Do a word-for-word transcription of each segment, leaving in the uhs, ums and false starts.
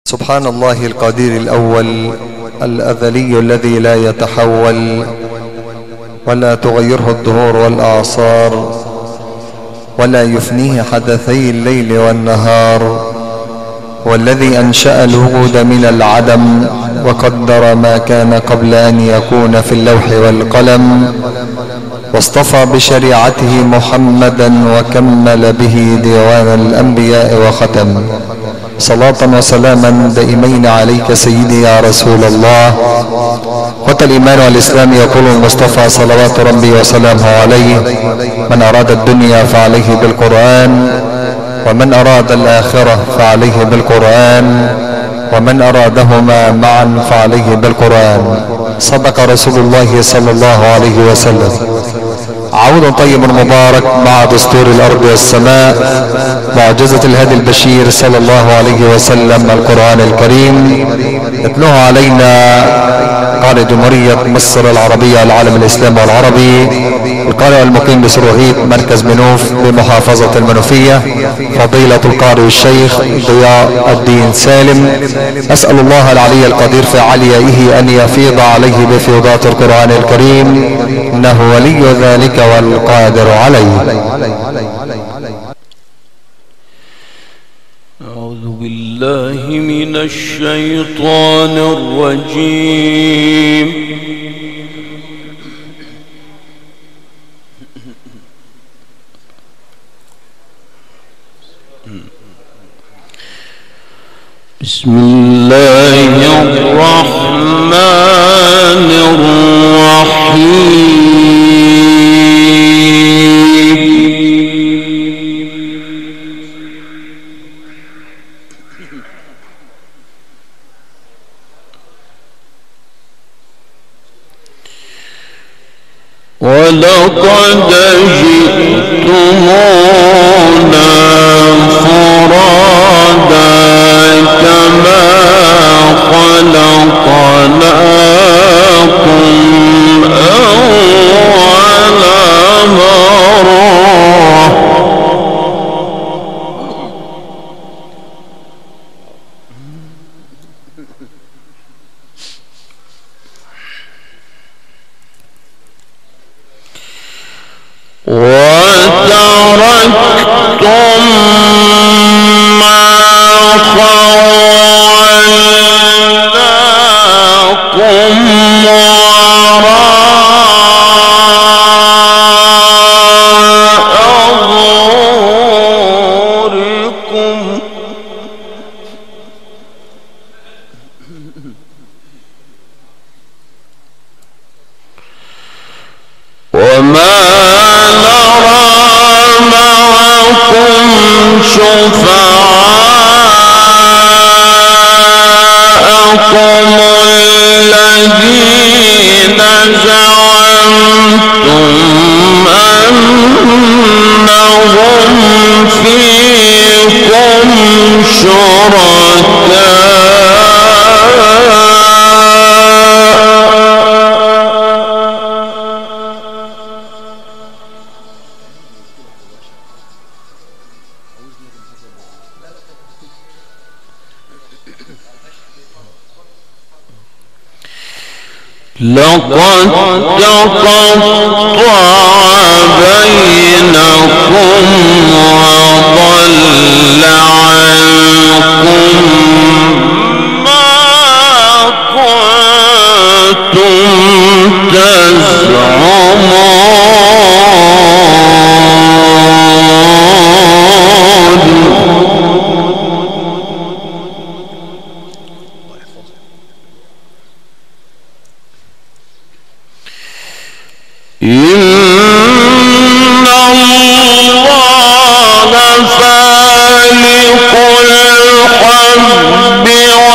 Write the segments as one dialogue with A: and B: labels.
A: سبحان الله القدير الأول الأزلي الذي لا يتحول ولا تغيره الدهور والأعصار ولا يفنيه حدثي الليل والنهار، والذي أنشأ الوجود من العدم وقدر ما كان قبل أن يكون في اللوح والقلم، واصطفى بشريعته محمدا وكمل به ديوان الأنبياء وختم. صلاة وسلاما دائمين عليك سيدي يا رسول الله. قتل الإيمان والإسلام يقول المصطفى صلوات ربي وسلامه عليه: من أراد الدنيا فعليه بالقرآن، ومن أراد الآخرة فعليه بالقرآن، ومن أرادهما معا فعليه بالقرآن. صدق رسول الله صلى الله عليه وسلم. عود طيب مبارك مع دستور الأرض والسماء، معجزة الهادي البشير صلى الله عليه وسلم، القرآن الكريم يتلوه علينا قارئ جمهورية مصر العربية العالم الإسلامي والعربي، القارئ المقيم بسروهيت مركز منوف بمحافظة المنوفية، فضيلة القارئ الشيخ ضياء الدين سالم. أسأل الله العلي القدير في عليائه أن يفيض عليه بفيضات القرآن الكريم، إنه ولي ذلك والقادر عليه.
B: أعوذ بالله من الشيطان الرجيم. بسم الله الرحمن الرحيم. ولقد جئتمونا فرادا كما خلقناكم أول مرة. وتركتم ما خولناكم وراء ظهوركم وما شفعاءكم الذين زعمتم أنهم فيكم شركاء لقد تقطع بينكم وضل عنكم ما كنتم تزعمون. إن الله فالق الحب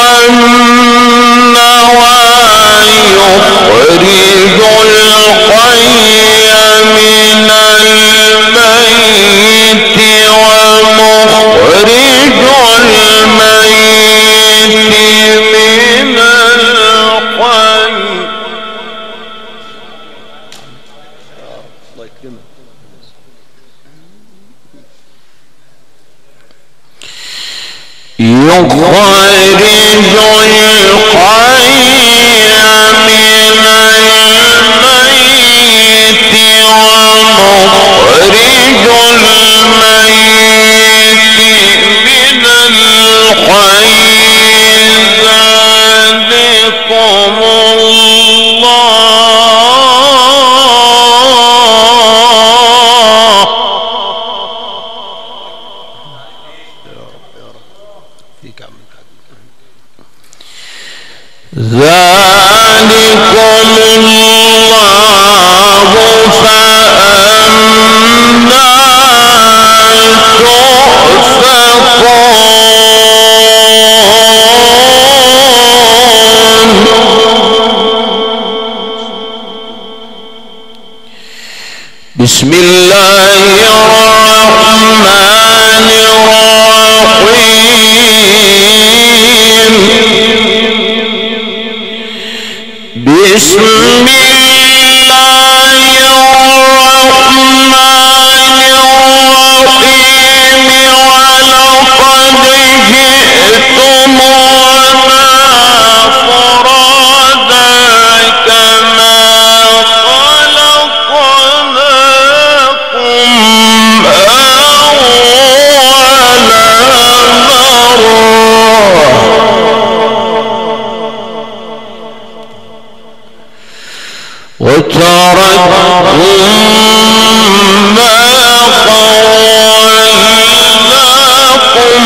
B: والنوى يخرج الحي من الميت ومخرج الميت من الحي. يخرج ذلكم الله فأنا تؤفكون. بسم الله الرحمن الرحيم. بسم الله الرحمن الرحيم. ولقد جئتمونا فرادا كما خلقناكم أول مرة وتركتم ما خولناكم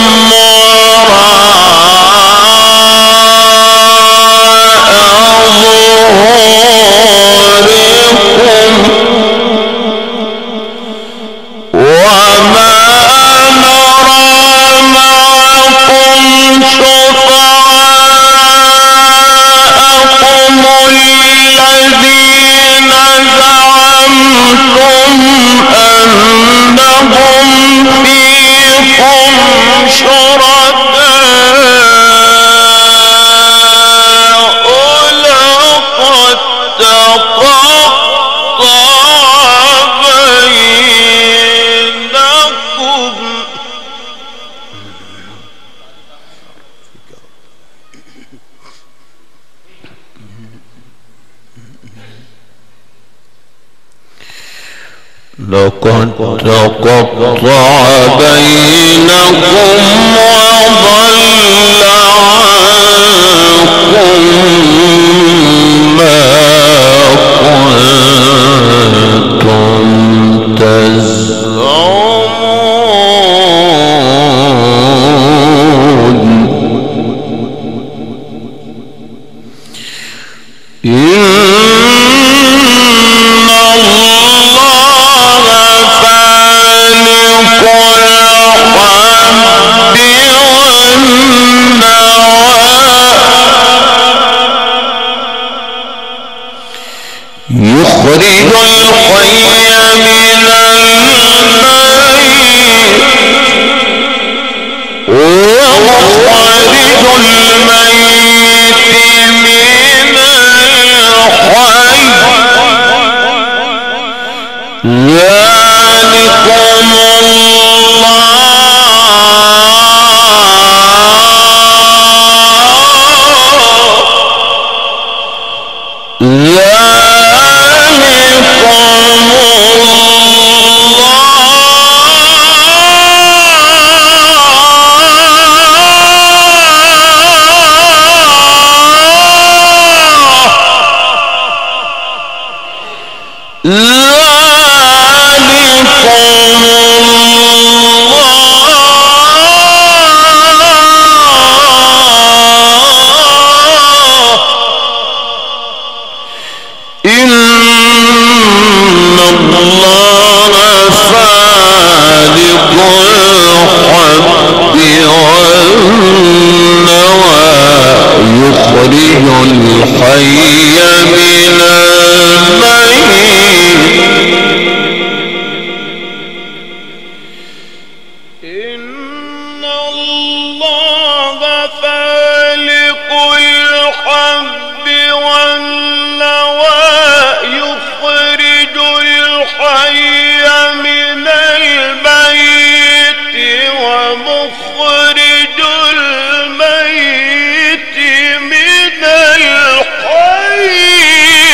B: وراء ظهوركم وما نرى معكم شفعاءكم الذين زعمتم أنهم فيكم شركاء لقد تقطع بينكم. لقد تقطع بينكم وضل عنكم ما كنتم تزعمون. إن يخرج الحي من الميت ومخرج الميت من الحي ذلكم الحي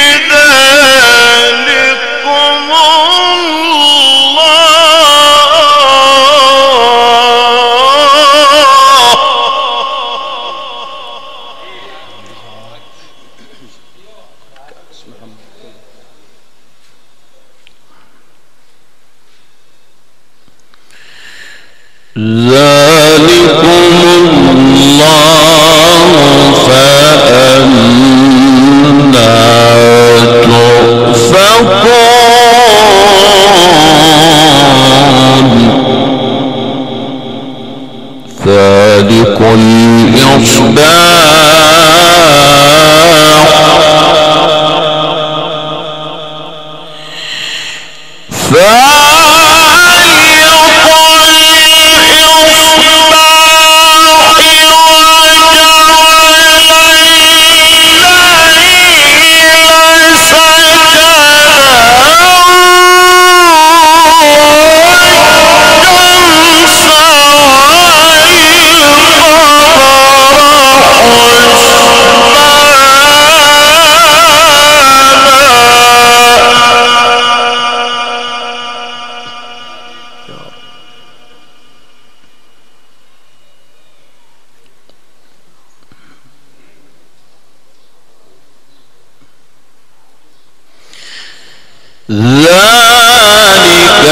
B: ذلك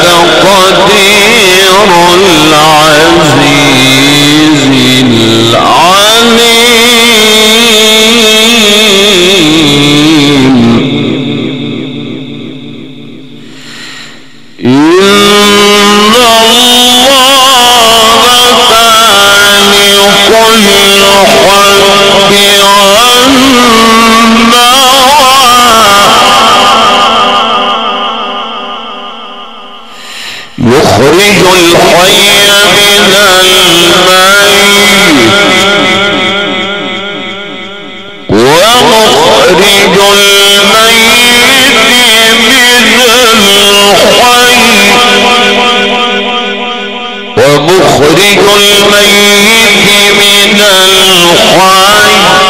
B: تقدير العزيز العليم. إن الله فالق الحب يخرج الحي من الميت ومخرج الميت من الحي ومخرج الميت من الحي.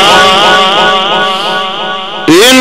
B: إن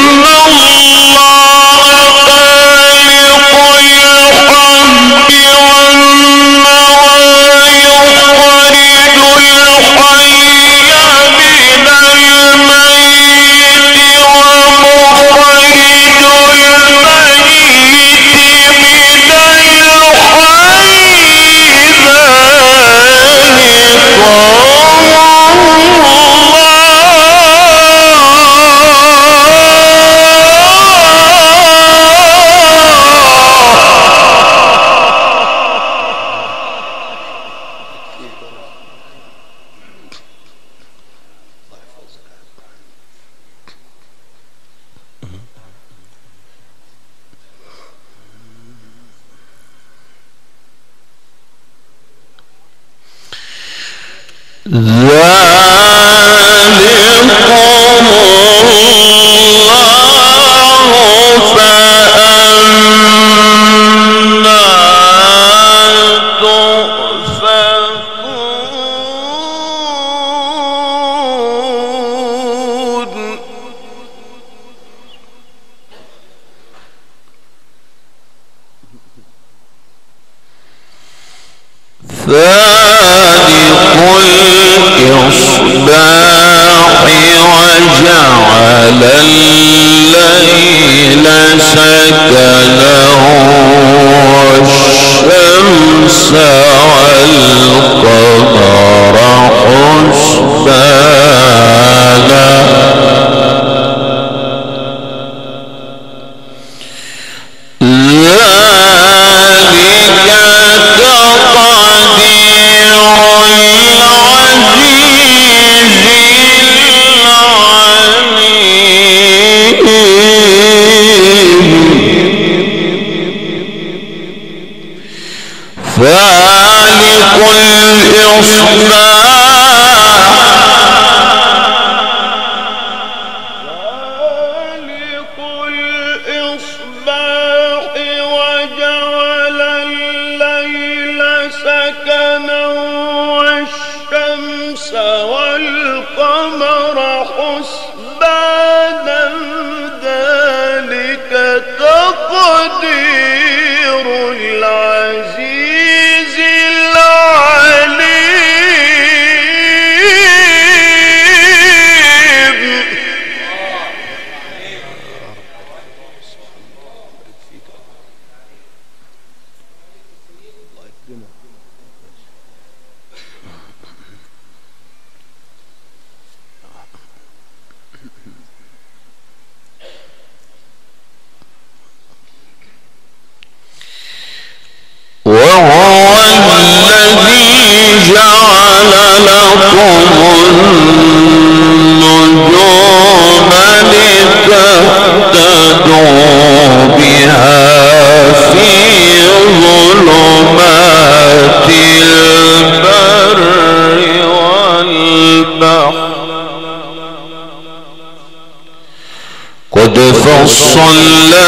B: فصلنا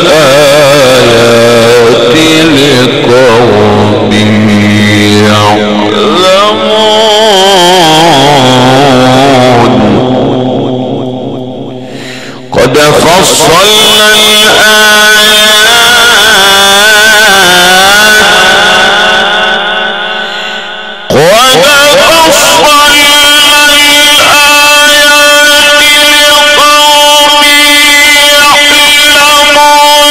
B: الآيات لقوم يعلمون. قد فصلنا الآيات قد فصلنا الآيات لقوم يعلمون.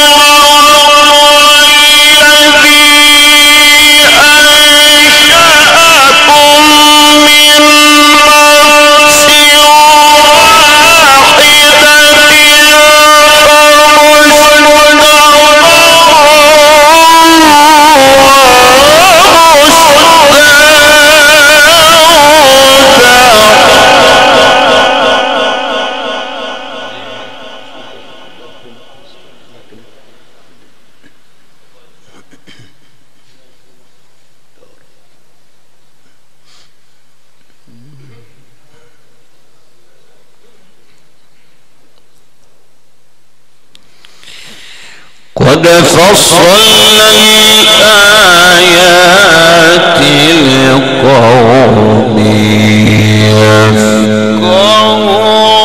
B: قد فصلنا الآيات لقوم يفقهون.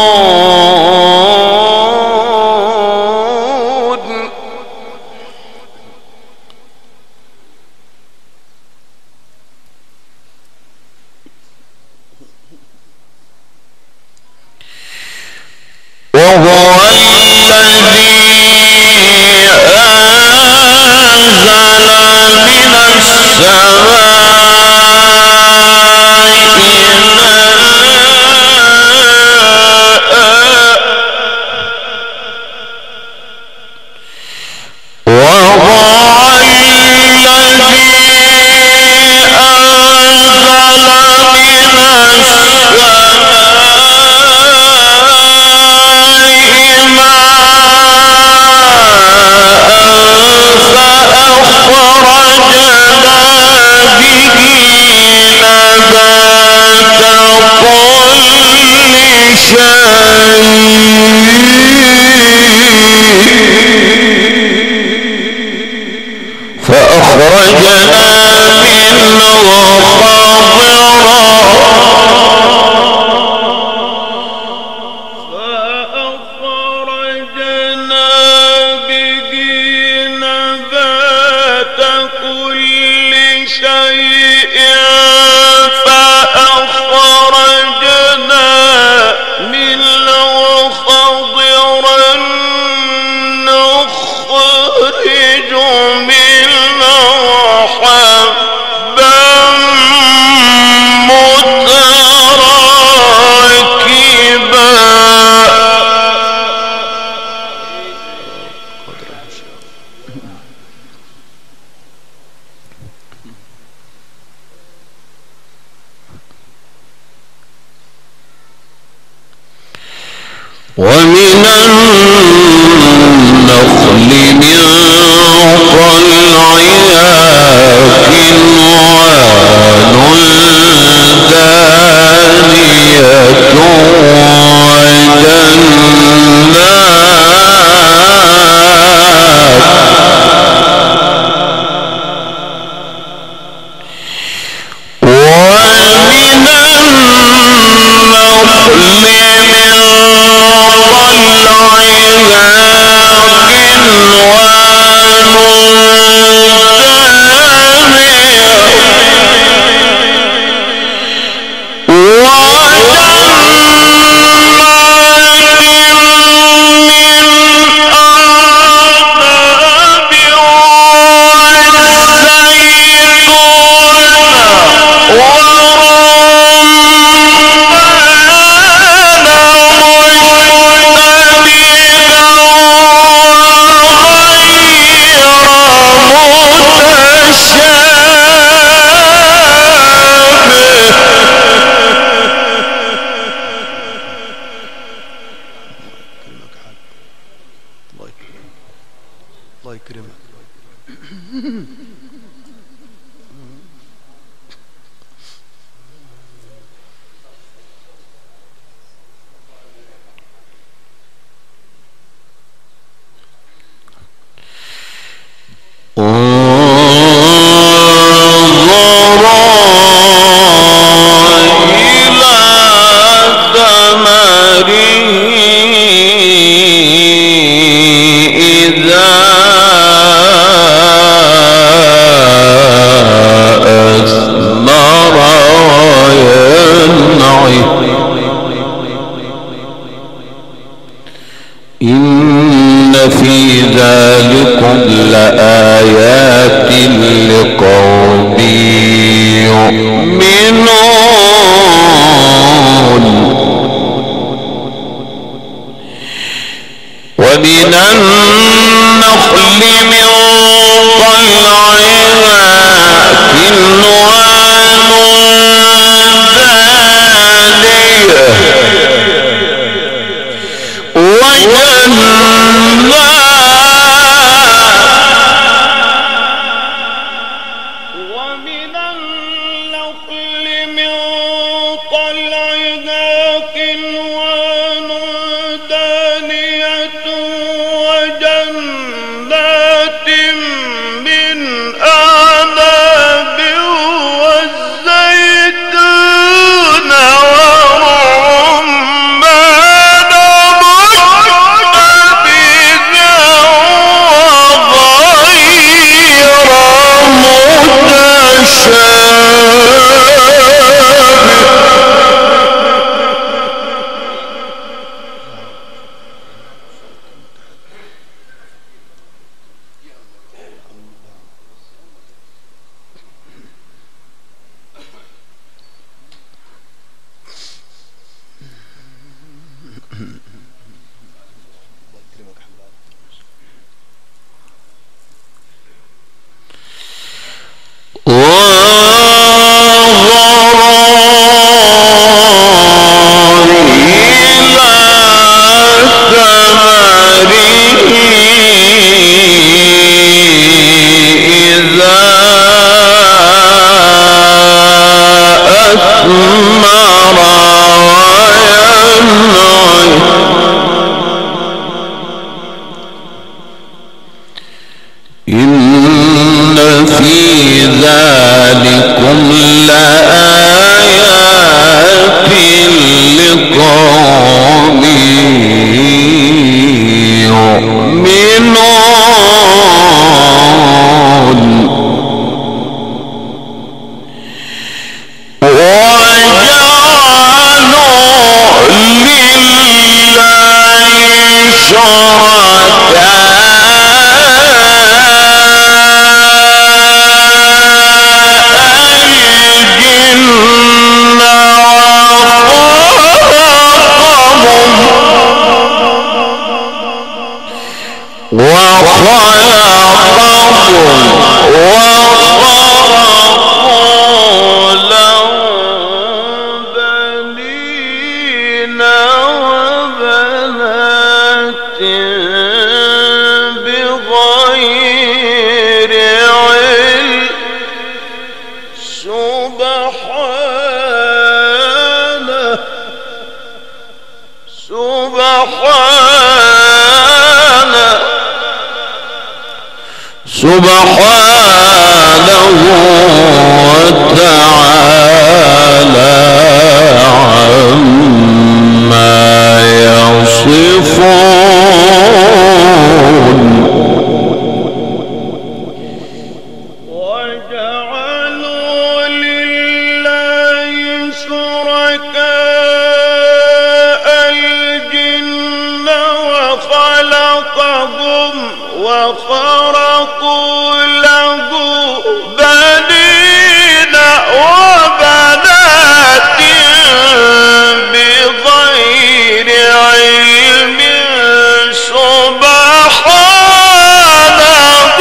B: وهو الذي ومن النخل من طلعها كنوان دانية لآيات لقوم يؤمنون. ومن النخل من طلعها كنوان دانية وجنات
C: وجنات
B: سبحانه وتعالى عما يصفون. وجعلوا لله شركاء الجن وخلقهم وخرقوا له بنين وبنات بغير علم سبحانه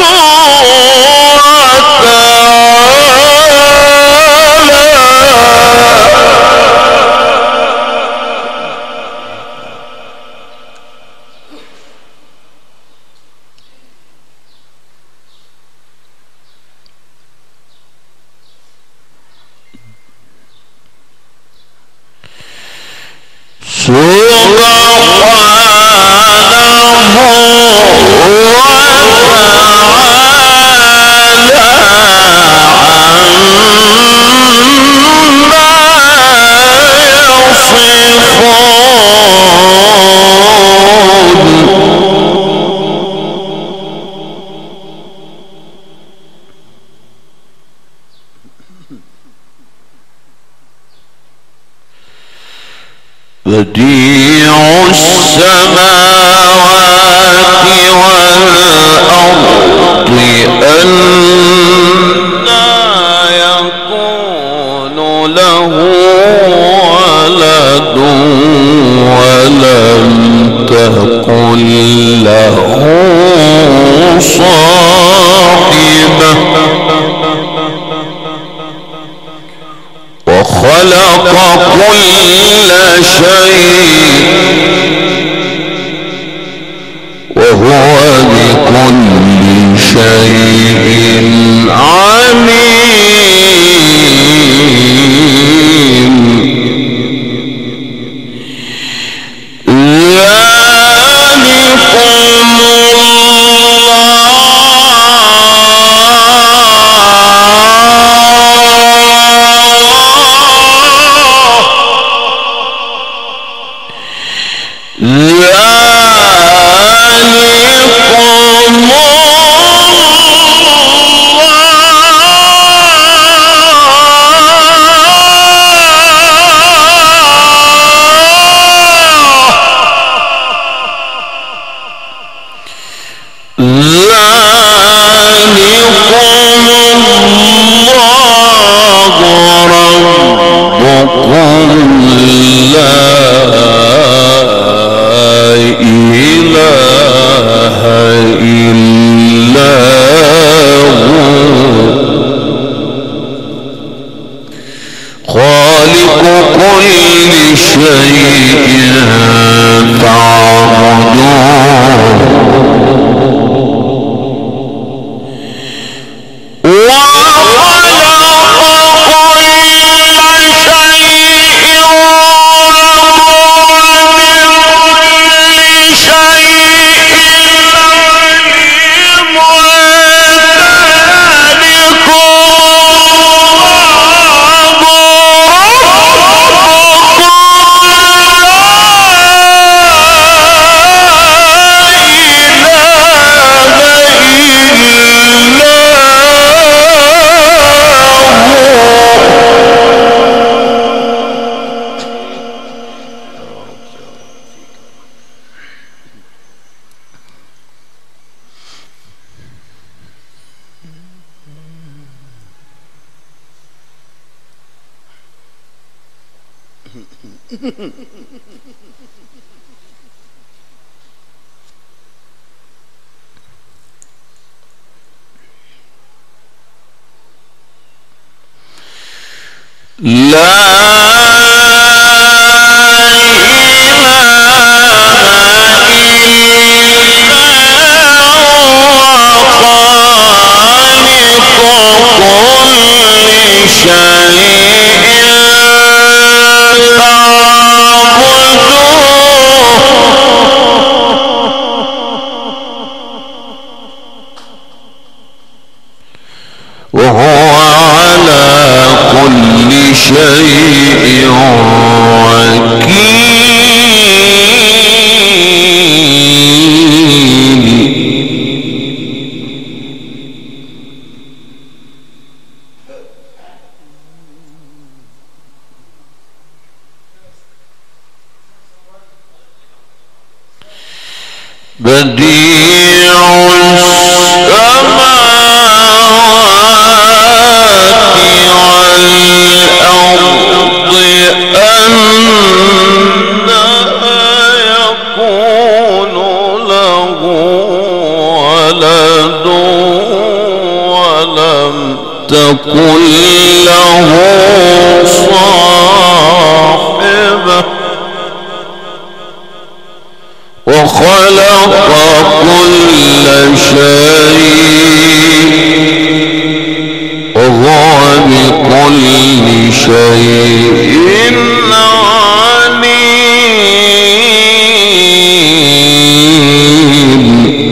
B: بديع السماوات والأرض أنى يكون له ولد ولم تكن له صاحبة وخلق كل شيء وهو بكل شيء عليم. ربكم لا بديع السماوات والأرض أنى يكون له ولد ولم تكن له صاحبة وخلق كل شيء وهو بكل شيء عليم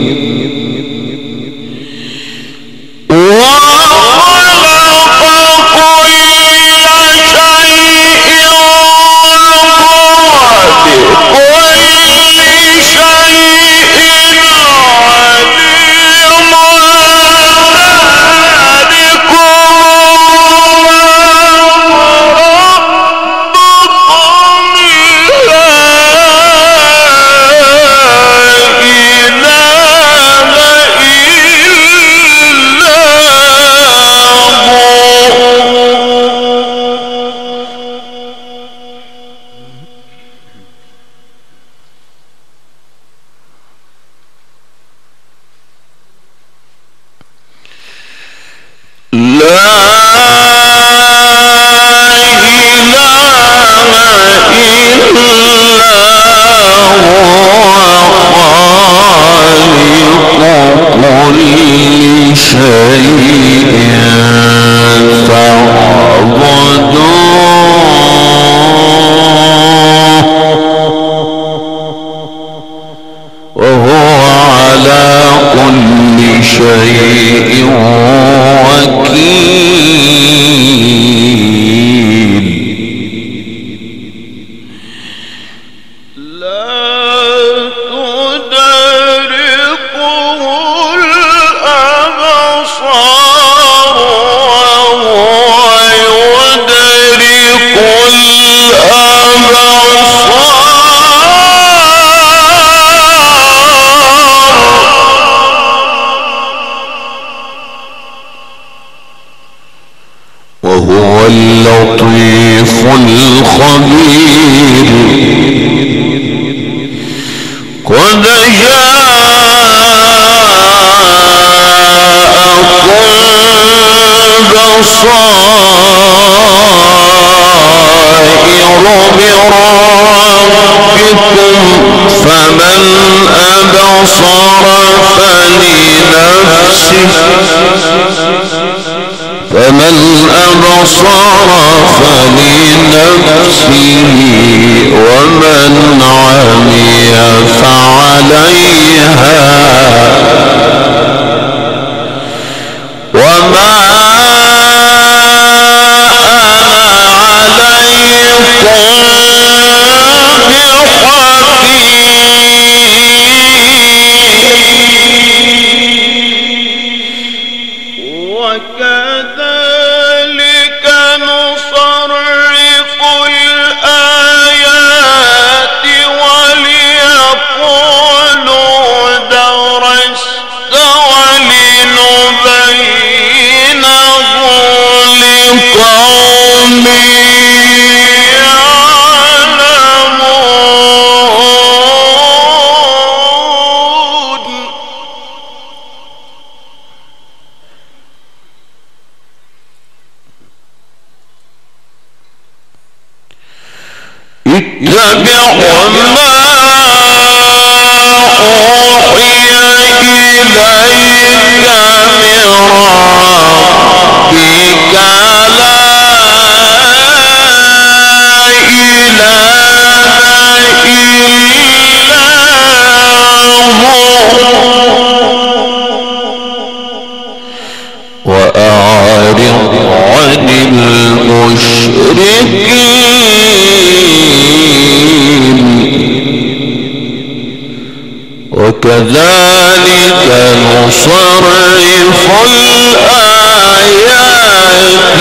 B: وهو اللطيف الخبير قد جاءكم بصائر من ربكم فمن أبصر فلنفسه فمن أبصر فلنفسه ومن عمي فعليها وما اتبع ما أوحي إليك من ربك لا إله إلا هو وأعرض عن المشركين وكذلك نصرف الآيات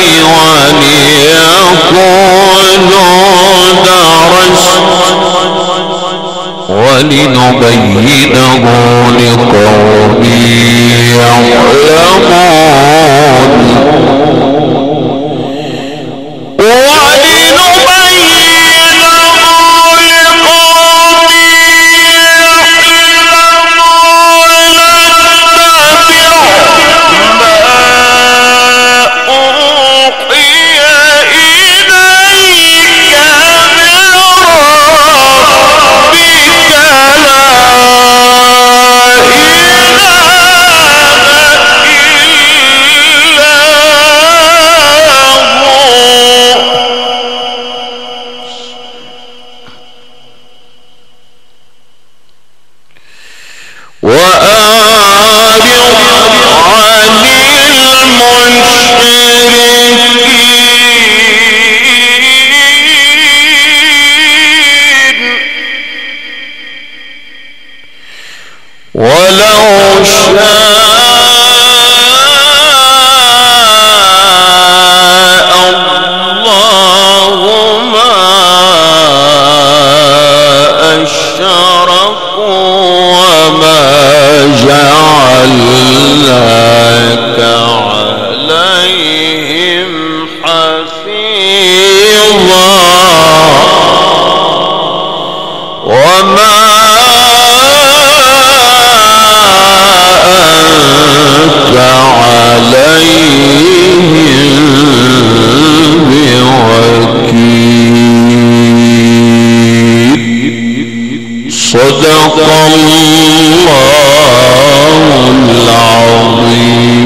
B: وليقولوا درست ولنبينه لقوم يعلمون ولو شاء الله ما أشركوا وما جعلناك عليهم حفيظا وما عليهم بوكيل صدق الله العظيم.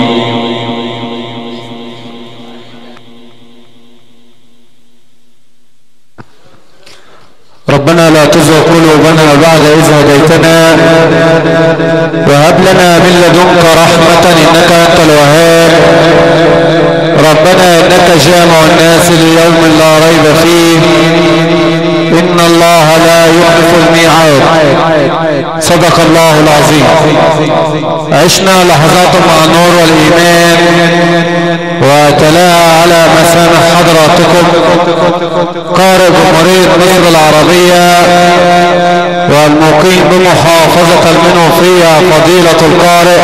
A: ربنا لا تزغ قلوبنا بعد إذ هديتنا وهب لنا من لدنك رحمة إنك أنت الوهاب. ربنا إنك جامع الناس ليوم لا ريب فيه إن الله لا يخلف الميعاد. صدق الله العظيم. عشنا لحظات مع النور والإيمان وتلاها على مسامع حضراتكم قارئ جمهورية مصر العربية والمقيم بمحافظة المنوفية فضيلة القارئ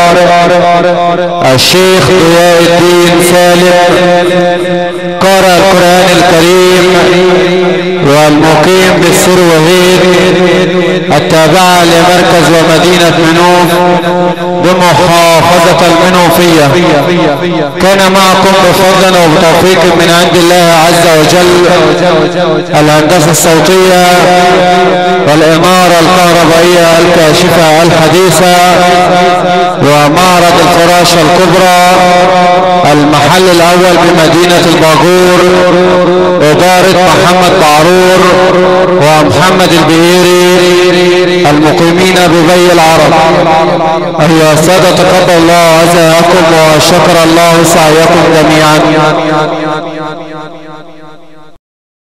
A: الشيخ ضياء الدين سالم قارئ القرآن الكريم والمقيم بالسر وهيد التابعة لمركز ومدينة منوف بمحافظة
C: بركة منه فيا. كان معكم بفضل وبتوفيق من عند الله عز وجل الهندسة الصوتية والإمارة الكهربائية الكاشفة الحديثة ومعرض الفراشة الكبرى المحل الأول بمدينة الباجور، إدارة محمد بعرور ومحمد البهيري المقيمين ببي العرب. أيها السادة تقبل الله عزاءكم وشكر الله سعيكم جميعا.